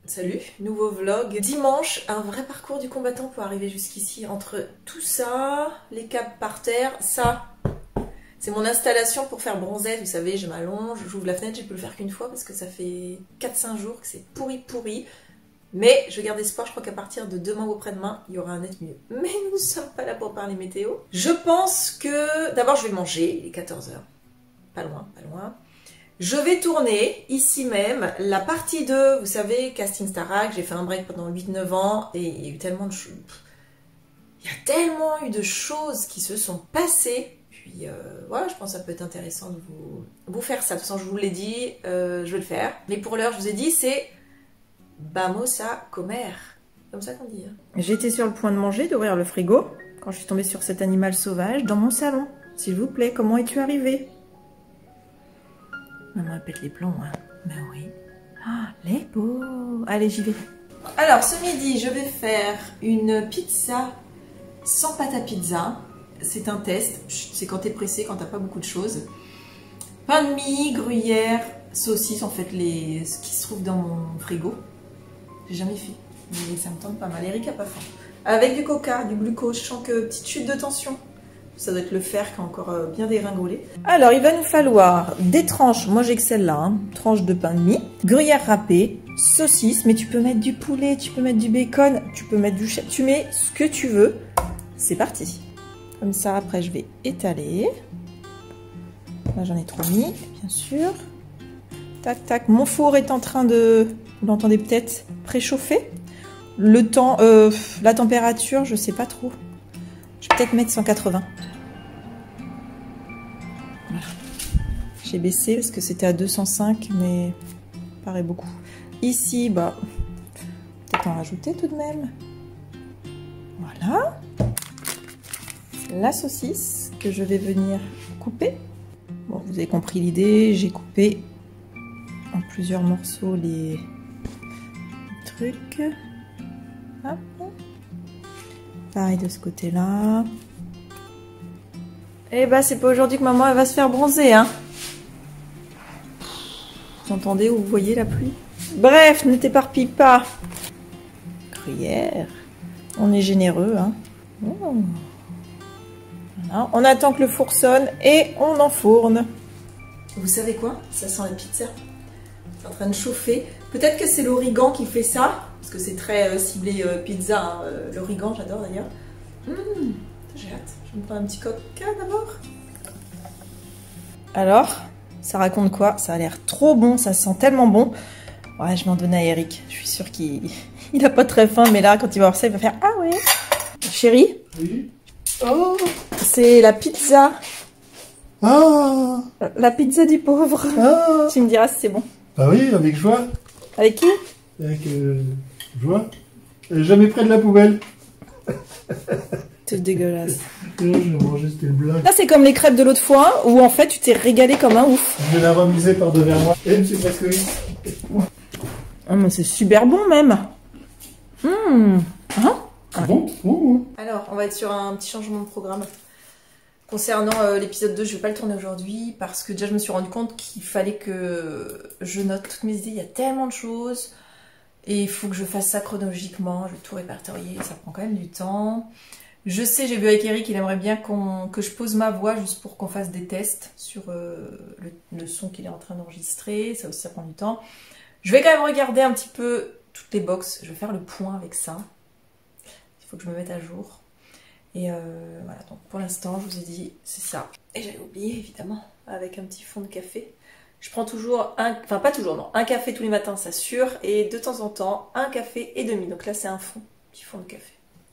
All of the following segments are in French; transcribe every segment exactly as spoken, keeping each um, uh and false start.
Salut, nouveau vlog. Dimanche, un vrai parcours du combattant pour arriver jusqu'ici. Entre tout ça, les câbles par terre, ça, c'est mon installation pour faire bronzette. Vous savez, je m'allonge, j'ouvre la fenêtre, j'ai pu le faire qu'une fois parce que ça fait quatre cinq jours que c'est pourri pourri. Mais je garde espoir, je crois qu'à partir de demain ou après-demain, il y aura un net mieux. Mais nous ne sommes pas là pour parler météo. Je pense que... D'abord, je vais manger, il est quatorze heures. Pas loin, pas loin. Je vais tourner, ici même, la partie deux, vous savez, Casting Starac, j'ai fait un break pendant huit neuf ans, et il y a eu tellement de choses... Il y a tellement eu de choses qui se sont passées, puis euh, voilà, je pense que ça peut être intéressant de vous, vous faire ça. De toute façon, je vous l'ai dit, euh, je vais le faire. Mais pour l'heure, je vous ai dit, c'est... Vamos a comer. Comme ça qu'on dit. Hein. J'étais sur le point de manger, d'ouvrir le frigo, quand je suis tombée sur cet animal sauvage dans mon salon. S'il vous plaît, comment es-tu arrivé? Maman elle pète les plombs, hein. Ben oui. Ah, les beaux. Allez, j'y vais. Alors, ce midi, je vais faire une pizza sans pâte à pizza. C'est un test. C'est quand t'es pressé, quand t'as pas beaucoup de choses. Pain de mie, gruyère, saucisse, en fait, les... ce qui se trouve dans mon frigo. J'ai jamais fait, mais ça me tente pas mal. Eric a pas faim. Avec du coca, du glucose, je sens que petite chute de tension. Ça doit être le fer qui a encore bien dégringolé. Alors, il va nous falloir des tranches, moi j'ai que celle-là, hein, tranches de pain de mie, gruyère râpée, saucisse, mais tu peux mettre du poulet, tu peux mettre du bacon, tu peux mettre du chèvre, tu mets ce que tu veux. C'est parti. Comme ça, après je vais étaler. Là j'en ai trop mis, bien sûr. Tac, tac. Mon four est en train de, vous l'entendez peut-être, préchauffer. Le temps, euh, la température, je sais pas trop. Je vais peut-être mettre cent quatre-vingts. Voilà. J'ai baissé parce que c'était à deux cent cinq, mais paraît beaucoup. Ici, bah, peut-être en rajouter tout de même. Voilà. La saucisse que je vais venir couper. Bon, vous avez compris l'idée, j'ai coupé en plusieurs morceaux les trucs. Hop. Pareil de ce côté-là. Et bah c'est pas aujourd'hui que maman elle va se faire bronzer, hein. Vous entendez ou vous voyez la pluie? Bref, ne t'éparpille pas. Gruyère. On est généreux, hein. Oh. Voilà. On attend que le four sonne et on enfourne. Vous savez quoi? Ça sent la pizza. C'est en train de chauffer. Peut-être que c'est l'origan qui fait ça. Parce que c'est très euh, ciblé euh, pizza. Hein. Euh, l'origan, j'adore d'ailleurs. Mmh, j'ai hâte. Je vais me prendre un petit coca d'abord. Alors, ça raconte quoi? Ça a l'air trop bon. Ça sent tellement bon. Ouais, je vais en donner à Eric. Je suis sûre qu'il il a pas très faim. Mais là, quand il va voir ça, il va faire ah ouais. Chérie? Oui. Oh, c'est la pizza. Ah, la pizza du pauvre. Ah. Tu me diras si c'est bon. Ah oui, avec joie. Avec qui? Avec euh, joie. Jamais près de la poubelle. C'est dégueulasse. Non, je l'ai mangé, c'était le blague. Là, c'est comme les crêpes de l'autre fois, où en fait, tu t'es régalé comme un ouf. Je vais la remiser par devers moi. Et c'est presque oui. Ah, mais c'est super bon, même. Mmh. Hein? C'est bon, bon. Alors, on va être sur un petit changement de programme. Concernant euh, l'épisode deux, je vais pas le tourner aujourd'hui parce que déjà je me suis rendu compte qu'il fallait que je note toutes mes idées. Il y a tellement de choses et il faut que je fasse ça chronologiquement. Je vais tout répertorier, ça prend quand même du temps. Je sais, j'ai vu avec Eric qu'il aimerait bien qu'on que je pose ma voix juste pour qu'on fasse des tests sur euh, le, le son qu'il est en train d'enregistrer. Ça aussi, ça prend du temps. Je vais quand même regarder un petit peu toutes les box. Je vais faire le point avec ça. Il faut que je me mette à jour. Et euh, voilà, donc pour l'instant, je vous ai dit, c'est ça. Et j'avais oublié, évidemment, avec un petit fond de café. Je prends toujours un... Enfin, pas toujours, non. Un café tous les matins, ça sûr. Et de temps en temps, un café et demi. Donc là, c'est un fond. Petit fond de café.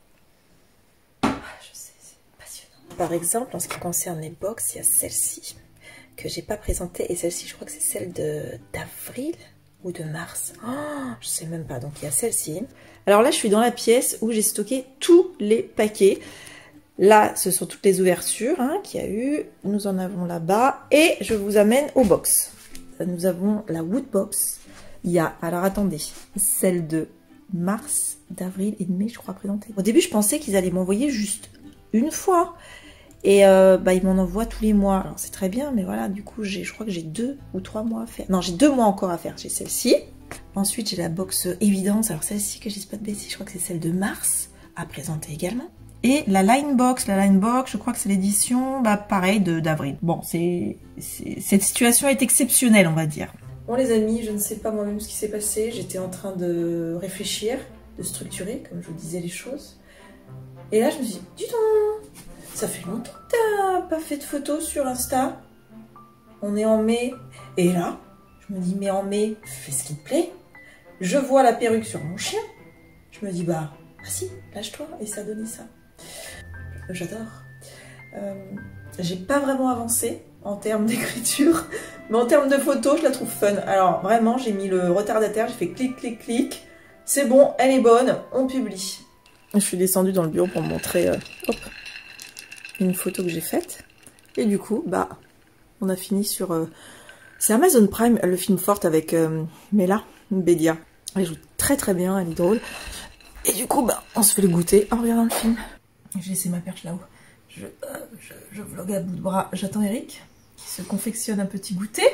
Ah, je sais, c'est passionnant. Par exemple, en ce qui concerne les box, il y a celle-ci, que j'ai pas présentée. Et celle-ci, je crois que c'est celle de d'avril ou de mars. Oh, je sais même pas. Donc, il y a celle-ci. Alors là, je suis dans la pièce où j'ai stocké tous les paquets. Là, ce sont toutes les ouvertures hein, qu'il y a eu. Nous en avons là-bas. Et je vous amène aux box. Nous avons la Wood Box. Il y a, alors attendez, celle de mars, d'avril et de mai, je crois, présentée. Au début, je pensais qu'ils allaient m'envoyer juste une fois. Et euh, bah, ils m'en envoient tous les mois. Alors c'est très bien, mais voilà, du coup, je crois que j'ai deux ou trois mois à faire. Non, j'ai deux mois encore à faire. J'ai celle-ci. Ensuite, j'ai la box Évidence. Alors celle-ci, que je dise pas de bêtises, je crois que c'est celle de mars, à présenter également. Et la Line Box, la Line Box, je crois que c'est l'édition, bah pareil, d'avril. Bon, c'est cette situation est exceptionnelle, on va dire. Bon les amis, je ne sais pas moi-même ce qui s'est passé. J'étais en train de réfléchir, de structurer, comme je vous disais les choses. Et là, je me suis dit, dis donc, ça fait longtemps que t'as pas fait de photos sur Insta. On est en mai. Et là, je me dis, mais en mai, fais ce qui te plaît. Je vois la perruque sur mon chien. Je me dis, bah, ah si, lâche-toi. Et ça donnait ça. J'adore. Euh, J'ai pas vraiment avancé en termes d'écriture, mais en termes de photos, je la trouve fun. Alors, vraiment, j'ai mis le retardataire, j'ai fait clic, clic, clic. C'est bon, elle est bonne, on publie. Je suis descendue dans le bureau pour me montrer euh, hop, une photo que j'ai faite. Et du coup, bah, on a fini sur... Euh, c'est Amazon Prime, le film Forte avec euh, Mela Bédia. Elle joue très très bien, elle est drôle. Et du coup, bah, on se fait le goûter en regardant le film. J'ai laissé ma perche là-haut. Je, euh, je, je vlog à bout de bras. J'attends Eric, qui se confectionne un petit goûter.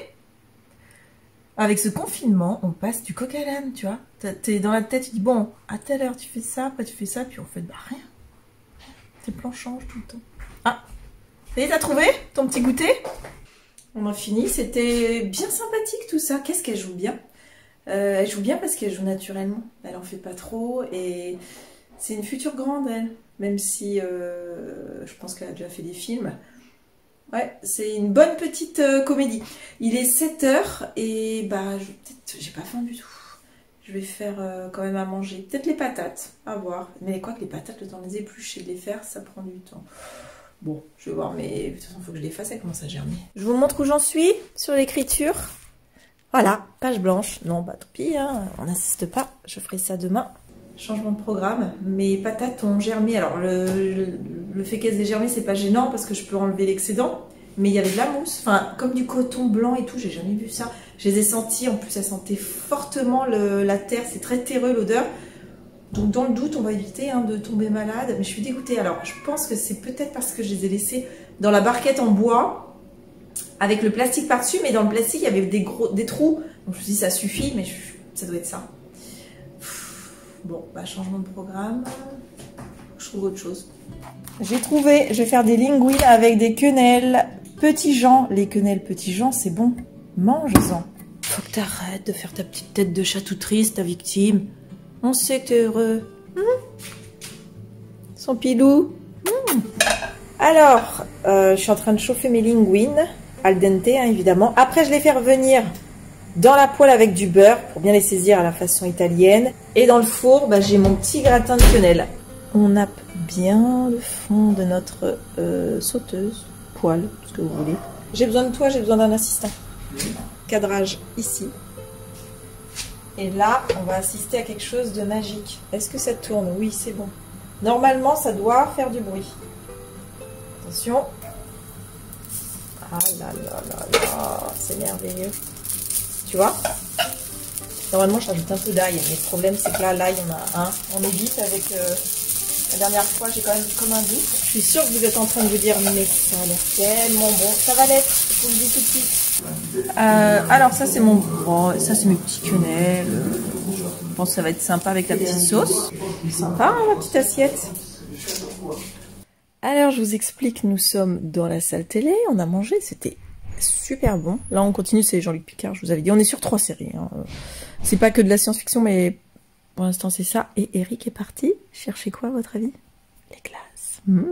Avec ce confinement, on passe du coq à l'âne, tu vois. T'es dans la tête, tu dis, bon, à telle heure tu fais ça, après tu fais ça, puis en fait, bah rien. Tes plans changent tout le temps. Ah, ça y est, t'as trouvé ton petit goûter? On a fini, c'était bien sympathique tout ça. Qu'est-ce qu'elle joue bien? euh, Elle joue bien parce qu'elle joue naturellement. Elle en fait pas trop et c'est une future grande, elle. Même si euh, je pense qu'elle a déjà fait des films. Ouais, c'est une bonne petite euh, comédie. Il est sept heures et bah, peut-être, j'ai pas faim du tout. Je vais faire euh, quand même à manger. Peut-être les patates, à voir. Mais quoi que les patates, le temps de les éplucher, de les faire, ça prend du temps. Bon, je vais voir, mais de toute façon, il faut que je les fasse, elle commence à germer. Je vous montre où j'en suis sur l'écriture. Voilà, page blanche. Non, bah tant pis, hein, on n'insiste pas, je ferai ça demain. Changement de programme, mes patates ont germé. Alors, le, le, le fait qu'elles aient germé, c'est pas gênant parce que je peux enlever l'excédent. Mais il y avait de la mousse, enfin, comme du coton blanc et tout, j'ai jamais vu ça. Je les ai sentis, en plus, ça sentait fortement le, la terre, c'est très terreux l'odeur. Donc, dans le doute, on va éviter hein, de tomber malade. Mais je suis dégoûtée. Alors, je pense que c'est peut-être parce que je les ai laissés dans la barquette en bois, avec le plastique par-dessus. Mais dans le plastique, il y avait des, gros, des trous. Donc, je me suis dit, ça suffit, mais je, ça doit être ça. Bon, bah, changement de programme. Je trouve autre chose. J'ai trouvé, je vais faire des linguines avec des quenelles Petit Jean. Les quenelles Petit Jean, c'est bon. Mange-en. Faut que t'arrêtes de faire ta petite tête de chat tout triste, ta victime. On sait que t'es heureux. Mmh. Son pilou. Mmh. Alors, euh, je suis en train de chauffer mes linguines. Al dente, hein, évidemment. Après, je les fais revenir dans la poêle avec du beurre pour bien les saisir à la façon italienne. Et dans le four, bah, j'ai mon petit gratin de quenelle. On nappe bien le fond de notre euh, sauteuse, poêle, ce que vous voulez. J'ai besoin de toi, j'ai besoin d'un assistant. Cadrage ici. Et là, on va assister à quelque chose de magique. Est-ce que ça tourne? Oui, c'est bon. Normalement, ça doit faire du bruit. Attention. Ah là là là là, c'est merveilleux. Tu vois? Normalement, je rajoute un peu d'ail. Mais le problème, c'est que là, l'ail, on a un. On évite avec... Euh, la dernière fois, j'ai quand même comme un doute. Je suis sûre que vous êtes en train de vous dire, mais ça a l'air tellement bon. Ça va l'être, je vous le dis tout de suite. Euh, alors, ça, c'est mon... Oh, ça, c'est mes petits quenelles. Je pense que ça va être sympa avec la petite sauce. Sympa, hein, la petite assiette. Alors, je vous explique, nous sommes dans la salle télé. On a mangé, c'était super bon. Là, on continue, c'est Jean-Luc Picard, je vous avais dit. On est sur trois séries. Hein. C'est pas que de la science-fiction, mais... Pour l'instant, c'est ça. Et Eric est parti. Cherchez quoi, à votre avis? Les glaces. Mmh.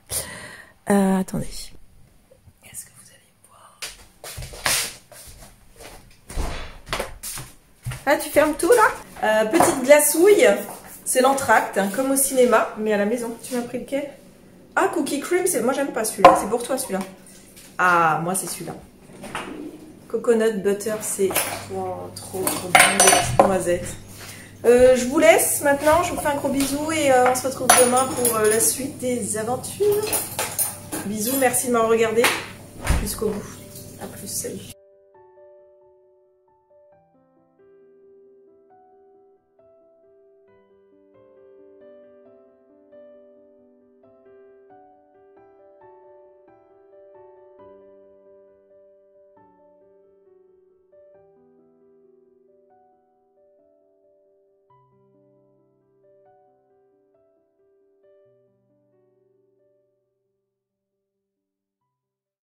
Euh, attendez. Est-ce que vous allez voir? Ah, tu fermes tout, là? euh, Petite glaçouille. C'est l'entracte, hein, comme au cinéma, mais à la maison. Tu m'as pris lequel? Ah, Cookie Cream. Moi, j'aime pas celui-là. C'est pour toi, celui-là. Ah, moi, c'est celui-là. Coconut Butter, c'est wow, trop, trop bon. Les petites noisettes. Euh, je vous laisse maintenant, je vous fais un gros bisou et euh, on se retrouve demain pour euh, la suite des aventures. Bisous, merci de m'avoir regardé jusqu'au bout. A plus, salut.